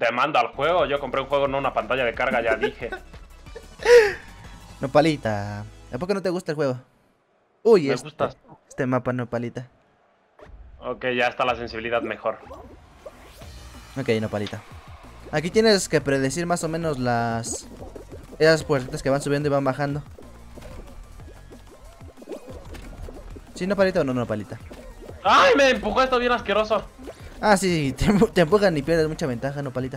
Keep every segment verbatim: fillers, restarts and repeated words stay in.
te manda al juego. Yo compré un juego, no una pantalla de carga, ya dije. Nopalita, ¿a poco no te gusta el juego? Uy, Me este, gusta. este mapa, Nopalita. Ok, ya está la sensibilidad mejor. Ok, Nopalita. Aquí tienes que predecir más o menos las... esas puertas que van subiendo y van bajando. ¿Sí, Nopalita o no, Nopalita? ¡Ay, me empujó esto bien asqueroso! Ah, sí, te, empu- te empujan y pierdes mucha ventaja, Nopalita.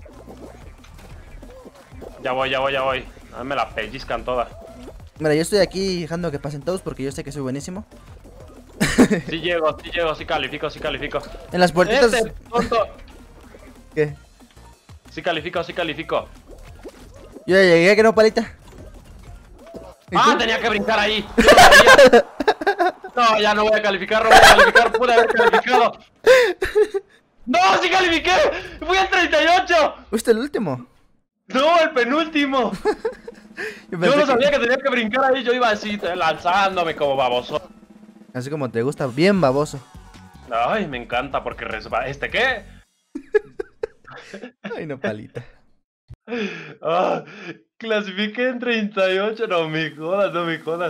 Ya voy, ya voy, ya voy. A mí me la pellizcan toda. Mira, yo estoy aquí dejando que pasen todos porque yo sé que soy buenísimo. Sí llego, sí llego, sí califico, sí califico. En las puertitas... Este tonto. ¿Qué? Sí califico, sí califico. Yo ya llegué, que Nopalita. ¿Y ¡Ah, tú? tenía que brincar ahí! Yo lo sabía. No, ya no voy a calificar, no voy a calificar, pude haber calificado. ¡No, sí califiqué! ¡Fui al treinta y ocho! ¿Fuiste el último? ¡No, el penúltimo! Yo Yo pensé no sabía que... que tenía que brincar ahí, yo iba así, lanzándome como baboso. Así como te gusta, bien baboso. Ay, me encanta porque resba... ¿Este qué? Ay, Nopalita. Ah, clasifiqué en treinta y ocho, no me jodas, no me jodas.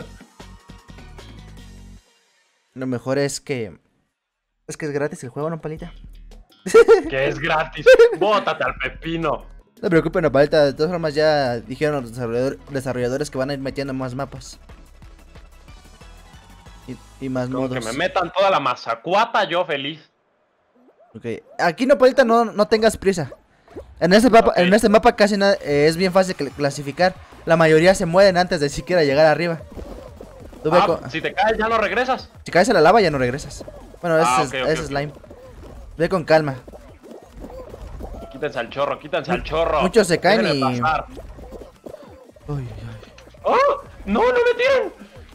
Lo mejor es que... Es que es gratis el juego, Nopalita. Que es gratis, bótate al pepino. No te preocupes, Nopalita. De todas formas ya dijeron los desarrollador- desarrolladores que van a ir metiendo más mapas. Y, y más Como modos. que me metan toda la mazacuata, yo feliz. Ok. Aquí, Nopalita, no, no tengas prisa. En este mapa, Ok. en este mapa casi nada, eh, es bien fácil cl- clasificar. La mayoría se mueren antes de siquiera llegar arriba. Tú ve Ah, con- si te caes ya no regresas. Si caes a la lava ya no regresas. Bueno, Ah, ese ok, ok, es, ese ok. slime. Ve con calma. Quítense al chorro, quítense al chorro. Muchos se caen Déjenme y- pasar. Uy, uy, uy. ¡Oh! ¡No, no me tiren!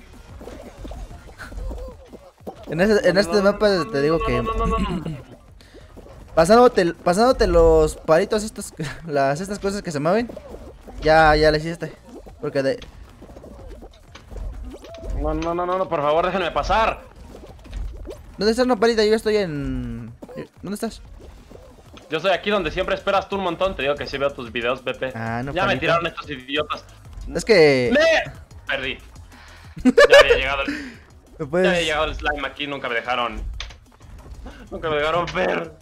En, ese- en este No, no, mapa no, te digo no, que no, no, no, no, no. pasándote, pasándote los palitos estos, las estas cosas que se mueven, ya, ya le hiciste. Porque de, No, no, no, no, no, por favor, déjenme pasar. ¿dónde estás, Nopalita? Yo estoy en... ¿Dónde estás? Yo estoy aquí donde siempre esperas tú un montón. Te digo que sí veo tus videos, Pepe. Ah, no, ya me palito. tiraron estos idiotas. Es que... ¡Le! Perdí. Ya había llegado el, me ya puedes- había llegado el slime aquí, nunca me dejaron. Nunca me dejaron ver.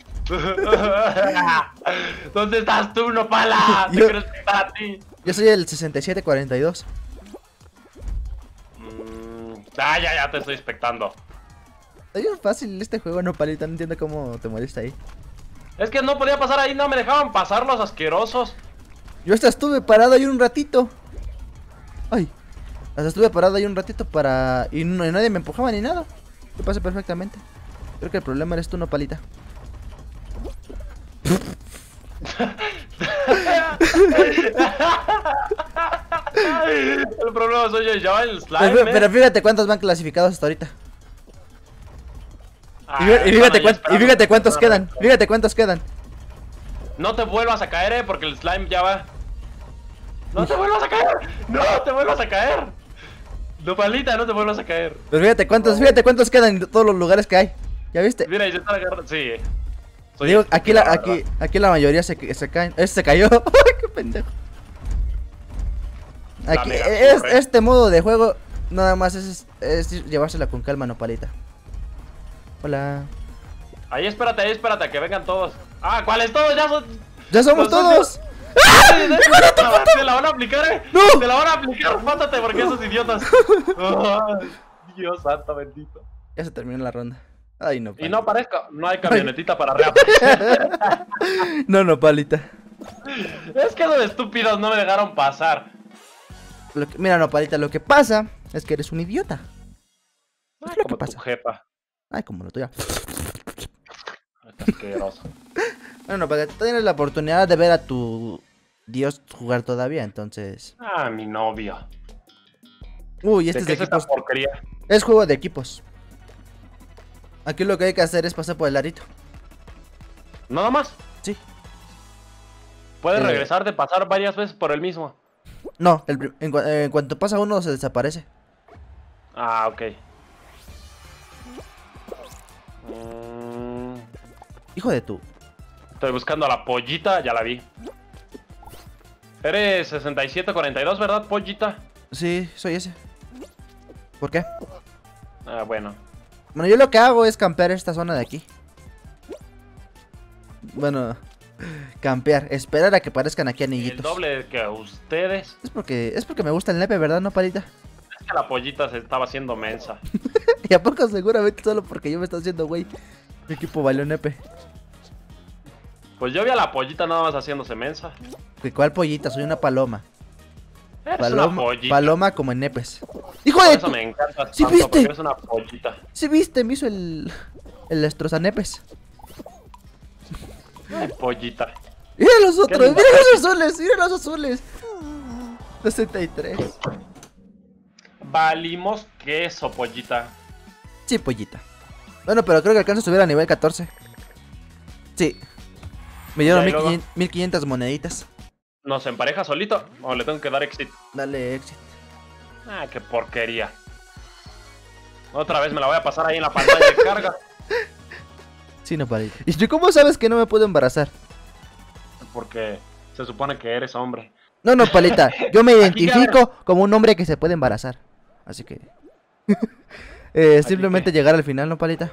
¿Dónde estás tú, Nopala? Te Yo- quiero estar a ti. Yo soy el sesenta y siete cuarenta y dos. Mm, ah, ya, ya te estoy expectando. Está bien fácil este juego, Nopalita. No entiendo cómo te moriste ahí. Es que no podía pasar ahí, no me dejaban pasar los asquerosos. Yo hasta estuve parado ahí un ratito. Ay. Hasta estuve parado ahí un ratito para... Y, no, y nadie me empujaba ni nada. Yo pasé perfectamente. Creo que el problema eres tú, Nopalita. El problema soy yo, ya va el slime. Pero, ¿eh? pero fíjate cuántos van clasificados hasta ahorita. Ah, Y, fí- y están fíjate, ahí cuán- y esperando. fíjate cuántos quedan. Fíjate cuántos quedan. No te vuelvas a caer, eh, porque el slime ya va. No te vuelvas a caer. No te vuelvas a caer. Nopalita, no te vuelvas a caer. Pero fíjate cuántos, fíjate cuántos quedan en todos los lugares que hay. ¿Ya viste? Mira, y se están agarrando. Sí. Soy Digo, aquí la, estúpido, aquí, verdad. aquí la mayoría se, se caen. Este se cayó. Ay, qué pendejo. Aquí, mega es- torre. este modo de juego nada más es, es llevársela con calma, Nopalita. Hola. Ahí espérate, ahí espérate, a que vengan todos. Ah, ¿cuáles todos? Ya son. ¡Ya somos Los todos! Te la van a aplicar, eh. ¡No! Te la van a aplicar, mátate porque esos idiotas. Ay, Dios santo bendito. Ya se terminó la ronda. Ay, Y Nopalita. no aparezca, no hay camionetita para reaparecer. No, Nopalita. Es que esos estúpidos no me dejaron pasar. Lo que- mira, Nopalita, lo que pasa es que eres un idiota. Ay, Es lo que como pasa. tu jefa. Ay, como lo tuyo. Qué asqueroso. Bueno, para que tú tienes la oportunidad de ver a tu Dios jugar todavía, entonces... Ah, mi novio. Uy, este ¿De es qué de es esta equipos. porquería? Es juego de equipos. Aquí lo que hay que hacer es pasar por el arito. Nada más. Sí. Puedes Eh. regresar de pasar varias veces por el mismo. No, el pri- en, cua- eh, en cuanto pasa uno se desaparece. Ah, ok. Mm, Hijo de tú. Estoy buscando a la pollita, ya la vi. Eres sesenta y siete cuarenta y dos, ¿verdad, pollita? Sí, soy ese. ¿Por qué? Ah, bueno. Bueno, yo lo que hago es campear esta zona de aquí. Bueno, campear, esperar a que aparezcan aquí anillitos. El doble que ustedes. Es porque, es porque me gusta el nepe, ¿verdad, no, palita? Es que la pollita se estaba haciendo mensa. Y a poco seguramente solo porque yo me estoy haciendo güey. Mi equipo valió nepe. Pues yo vi a la pollita nada más haciéndose mensa. ¿Qué cuál pollita? Soy una paloma. Eres Paloma, una pollita. paloma como en nepes. ¡Hijo Por de eso tu- me encanta ¿Sí tanto, viste? porque eres una pollita. ¿Sí viste? Me hizo el... El destrozanepes. Ay, pollita. Mira los otros, linda mira los azules, mira los azules. sesenta y tres. Valimos queso, pollita. Sí, pollita. Bueno, pero creo que alcanzo a subir a nivel catorce. Sí. Me dieron Ya, y luego. mil quinientas moneditas. ¿Nos empareja solito o le tengo que dar exit? Dale exit. Ah, qué porquería. Otra vez me la voy a pasar ahí en la pantalla de carga. Sí, no, palita. ¿Y tú cómo sabes que no me puedo embarazar? Porque se supone que eres hombre. No, no, palita. Yo me Aquí identifico como un hombre que se puede embarazar. Así que... eh, simplemente que- llegar al final, ¿no, palita?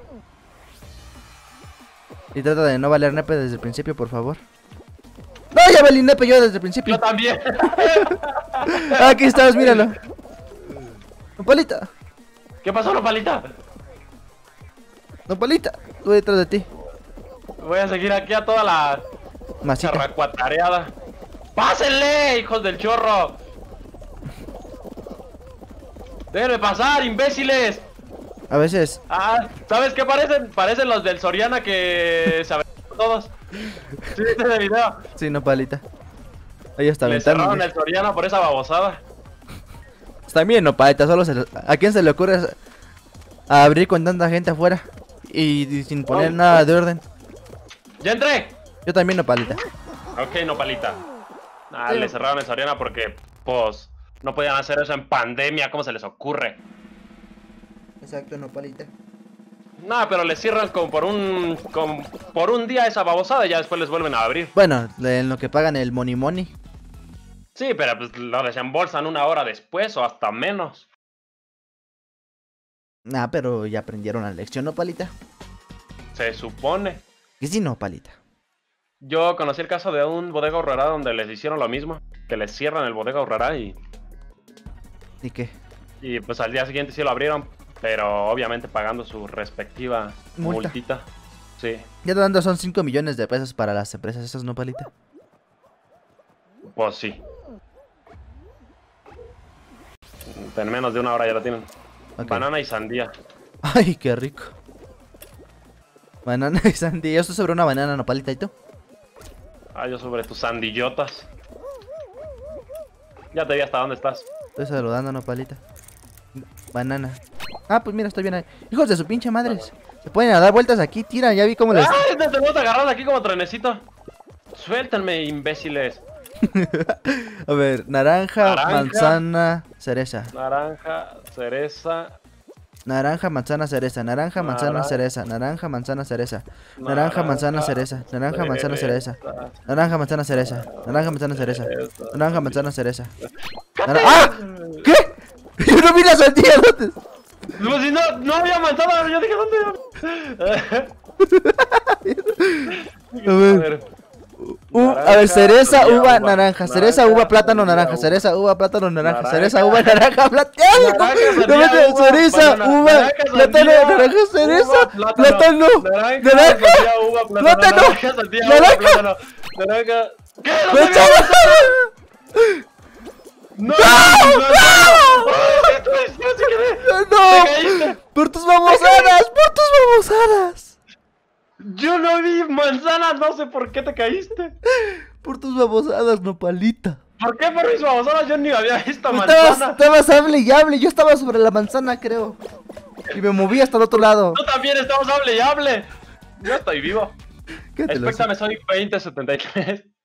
Y trata de no valer nepe desde el principio, por favor. ¡No, ya valí nepe yo desde el principio! Yo también. Aquí estás, míralo. Nopalita, ¿Qué pasó, Nopalita? Nopalita, estoy detrás de ti. Voy a seguir aquí a toda la Masita. charracuatareada. ¡Pásenle, hijos del chorro! ¡Déjenme pasar, imbéciles! A veces. Ah, ¿sabes qué parecen? Parecen los del Soriana que se aventaron todos. ¿Sí viste ese video? Sí, Nopalita. Ahí está Le cerraron aventando. el Soriana por esa babosada. Está bien, Nopalita, solo se le- ¿a quién se le ocurre a abrir con tanta gente afuera? Y, y sin poner Oh, nada oh. de orden. ¡Ya entré! Yo también, Nopalita. Ok, Nopalita. Ah, Sí. le cerraron el Soriana porque, pues, no podían hacer eso en pandemia. ¿Cómo se les ocurre? Exacto, Nopalita. No, pero les cierran como por un como por un día esa babosada y ya después les vuelven a abrir. Bueno, en lo que pagan el money money. Sí, pero pues lo desembolsan una hora después o hasta menos. Ah, pero ya aprendieron la lección, Nopalita. Se supone. Y sí, Nopalita. Yo conocí el caso de un bodega horrera donde les hicieron lo mismo. Que les cierran el bodega horrera y, ¿Y qué? y pues al día siguiente sí lo abrieron. Pero obviamente pagando su respectiva Multa. multita. Sí, Ya dando son cinco millones de pesos para las empresas esas, Nopalita. pues sí. En menos de una hora ya lo tienen. Ok. Banana y sandía. Ay, qué rico. Banana y sandía. Yo estoy sobre una banana, Nopalita, ¿y tú? Ah, yo sobre tus sandillotas. Ya te vi hasta dónde estás. Estoy saludando, Nopalita. Banana. Ah, pues mira, estoy bien ahí. Hijos de su pinche madres. Se pueden a dar vueltas aquí, tiran, ya vi cómo les... ¡Ay! Te tenemos agarrado aquí como trenecito. Suéltenme, imbéciles. A ver, naranja, Naranja. manzana, cereza. Naranja, cereza. Naranja, manzana, cereza. Naranja, manzana, Naranja. cereza. Naranja, manzana, cereza. Naranja, manzana, cereza. Naranja, manzana, cereza. cereza. Naranja, manzana, cereza. Naranja, manzana, cereza. Cereza. Naranja, manzana, cereza. Nara- ¡Ah! ¿Qué? Yo no vi la sandía, ¿dónde? Pues si no, no había manzana, yo dije, ¿dónde? A ver. Uh, a ver, cereza, sandía, uva, naranja. Cereza, uva, plátano, sandía, naranja. uva. Cereza, uva, plátano, naranja. Naranja. Cereza, uva, naranja, plátano. Naranja, sandía, uva, Cereza, banana. uva, Naranja, plátano, sandía, naranja, cereza, uva, plátano. Naranja, Naranja, sandía, uva, plátano. plátano, Naranja, sandía, uva, naranja. plátano. Naranja. ¿Qué? ¡No ¡Manzana! sabía! ¡No! ¡No! ¡No! ¡Ay, tú decías sin querer! ¡Te ¡No! caíste! ¡Por tus babosadas! ¡Por tus babosadas! Yo no vi manzana, no sé por qué te caíste. Por tus babosadas, Nopalita. ¿Por qué por mis babosadas? Yo ni había visto Estabas, manzana. estabas hable y hable. Yo estaba sobre la manzana, creo. Y me moví hasta el otro lado. Tú también estamos hable y hable. Yo estoy vivo. ¿Qué te lo Espectame, soy veinte setenta y tres.